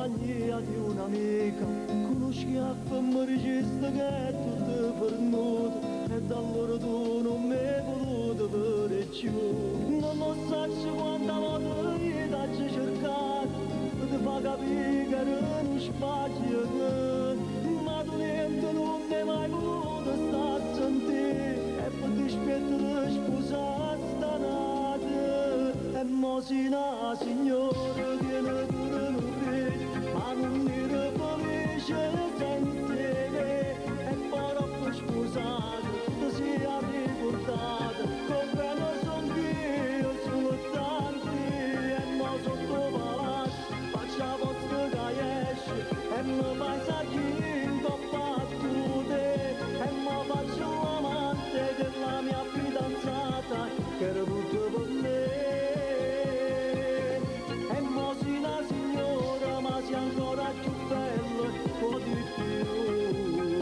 compagnia di un'amica, con uno schiaffo mi regista che è tutto pernuto, e da allora tu non mi hai voluto vedere più. Non lo so quanta volta io t'ho cercato, ti fa capire che non sbagli, ma tu niente non mi hai mai voluto stare a sentire, e per dispetto di sposare sta notte. E mo si una signora viene pure un figlio, ma non mi felice senza me, e poi dopo sposato ti sia ricordata, come non son io soltanto, e mo sotto palazzo faccio la vostra che esce, e mi fai sacchi in battute, e mo faccio l'amante della mia fidanzata, che era tutto per me. E mo si una signora, ma si ancora più bella, un po' di più.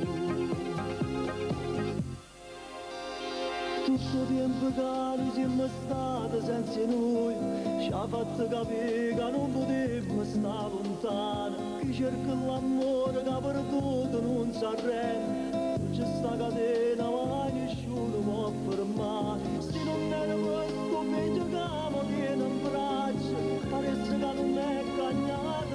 Tutto tempo che noi siamo stati senza noi, ci ha fatto capire che non potevo stare lontano, chi cerca l'amore che ha perduto non si arrende, c'è sta catena ma nessuno può fermare, se non era questo figlio che mi tiene in braccio, paresse che non è cagnato